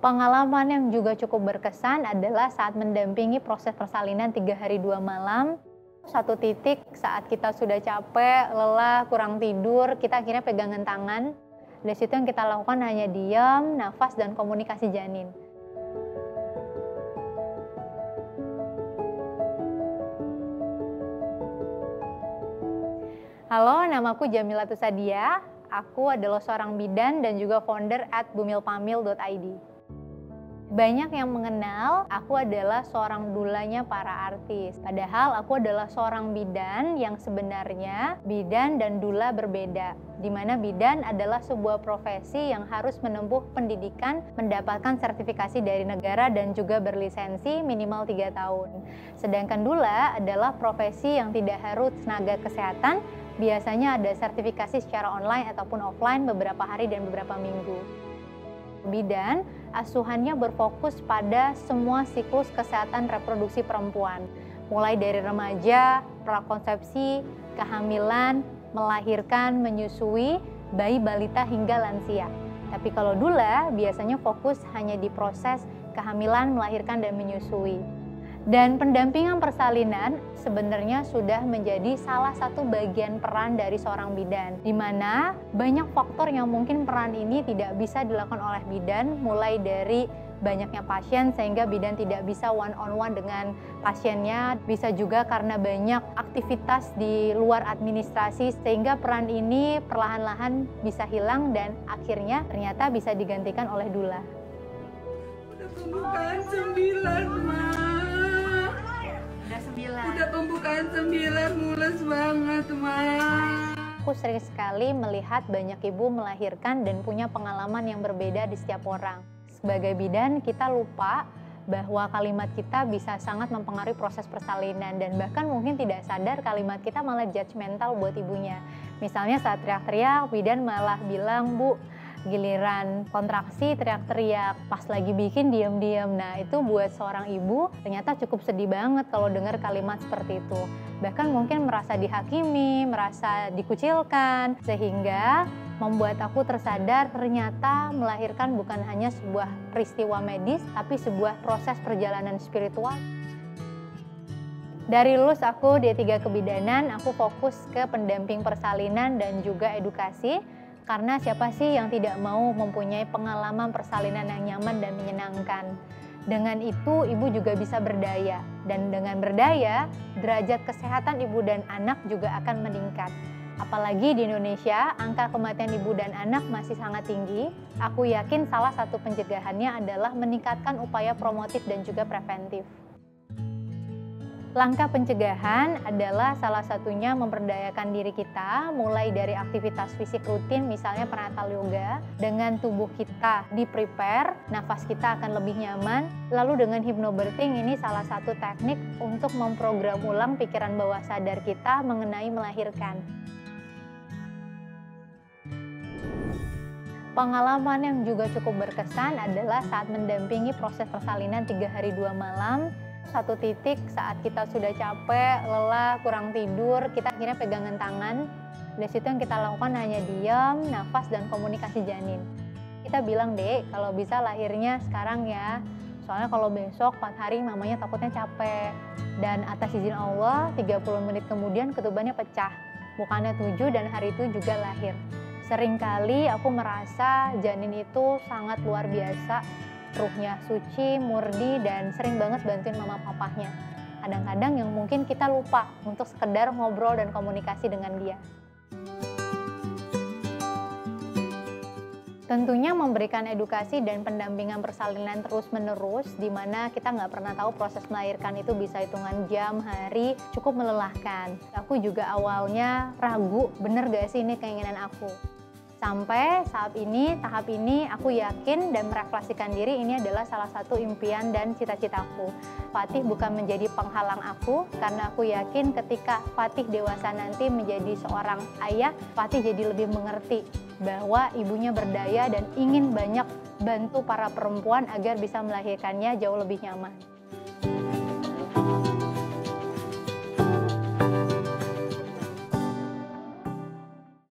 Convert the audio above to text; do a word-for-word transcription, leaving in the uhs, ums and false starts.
Pengalaman yang juga cukup berkesan adalah saat mendampingi proses persalinan tiga hari dua malam. Satu titik saat kita sudah capek, lelah, kurang tidur, kita akhirnya pegangan tangan. Dari situ yang kita lakukan hanya diam, nafas, dan komunikasi janin. Halo, namaku Jamila Tusadia. Aku adalah seorang bidan dan juga founder at bumilpamil dot i d. Banyak yang mengenal aku adalah seorang dulanya para artis. Padahal aku adalah seorang bidan yang sebenarnya bidan dan dula berbeda. Di mana bidan adalah sebuah profesi yang harus menempuh pendidikan, mendapatkan sertifikasi dari negara dan juga berlisensi minimal tiga tahun. Sedangkan dula adalah profesi yang tidak harus tenaga kesehatan, biasanya ada sertifikasi secara online ataupun offline beberapa hari dan beberapa minggu. Bidan, asuhannya berfokus pada semua siklus kesehatan reproduksi perempuan, mulai dari remaja, prakonsepsi, kehamilan, melahirkan, menyusui, bayi balita hingga lansia. Tapi kalau dula biasanya fokus hanya di proses kehamilan, melahirkan, dan menyusui. Dan pendampingan persalinan sebenarnya sudah menjadi salah satu bagian peran dari seorang bidan, di mana banyak faktor yang mungkin peran ini tidak bisa dilakukan oleh bidan, mulai dari banyaknya pasien sehingga bidan tidak bisa one on one dengan pasiennya, bisa juga karena banyak aktivitas di luar administrasi sehingga peran ini perlahan-lahan bisa hilang dan akhirnya ternyata bisa digantikan oleh dula. Udah pembukaan sembilan, Ma. Udah pembukaan sembilan, mules banget, Ma. Aku sering sekali melihat banyak ibu melahirkan dan punya pengalaman yang berbeda di setiap orang. Sebagai bidan, kita lupa bahwa kalimat kita bisa sangat mempengaruhi proses persalinan dan bahkan mungkin tidak sadar kalimat kita malah judgmental buat ibunya. Misalnya saat teriak-teriak, bidan malah bilang, "Bu, giliran kontraksi teriak-teriak, pas lagi bikin diam-diam." Nah, itu buat seorang ibu ternyata cukup sedih banget kalau dengar kalimat seperti itu. Bahkan mungkin merasa dihakimi, merasa dikucilkan, sehingga membuat aku tersadar ternyata melahirkan bukan hanya sebuah peristiwa medis, tapi sebuah proses perjalanan spiritual. Dari lulus aku D tiga Kebidanan, aku fokus ke pendamping persalinan dan juga edukasi. Karena siapa sih yang tidak mau mempunyai pengalaman persalinan yang nyaman dan menyenangkan. Dengan itu ibu juga bisa berdaya. Dan dengan berdaya, derajat kesehatan ibu dan anak juga akan meningkat. Apalagi di Indonesia, angka kematian ibu dan anak masih sangat tinggi. Aku yakin salah satu pencegahannya adalah meningkatkan upaya promotif dan juga preventif. Langkah pencegahan adalah salah satunya memberdayakan diri kita, mulai dari aktivitas fisik rutin, misalnya prenatal yoga, dengan tubuh kita di-prepare, nafas kita akan lebih nyaman. Lalu dengan hypnobirthing, ini salah satu teknik untuk memprogram ulang pikiran bawah sadar kita mengenai melahirkan. Pengalaman yang juga cukup berkesan adalah saat mendampingi proses persalinan tiga hari dua malam. Satu titik saat kita sudah capek, lelah, kurang tidur, kita akhirnya pegangan tangan. Dari situ yang kita lakukan hanya diam, nafas, dan komunikasi janin. Kita bilang, "Dek, kalau bisa lahirnya sekarang ya. Soalnya kalau besok empat hari mamanya takutnya capek." Dan atas izin Allah, tiga puluh menit kemudian ketubannya pecah. Bukannya tujuh dan hari itu juga lahir. Seringkali aku merasa janin itu sangat luar biasa. Ruhnya suci, murni, dan sering banget bantuin mama papahnya. Kadang-kadang yang mungkin kita lupa untuk sekedar ngobrol dan komunikasi dengan dia. Tentunya memberikan edukasi dan pendampingan persalinan terus-menerus, di mana kita nggak pernah tahu proses melahirkan itu bisa hitungan jam, hari, cukup melelahkan. Aku juga awalnya ragu, bener gak sih ini keinginan aku? Sampai saat ini, tahap ini aku yakin dan merefleksikan diri ini adalah salah satu impian dan cita-citaku. Fatih bukan menjadi penghalang aku, karena aku yakin ketika Fatih dewasa nanti menjadi seorang ayah, Fatih jadi lebih mengerti bahwa ibunya berdaya dan ingin banyak bantu para perempuan agar bisa melahirkannya jauh lebih nyaman.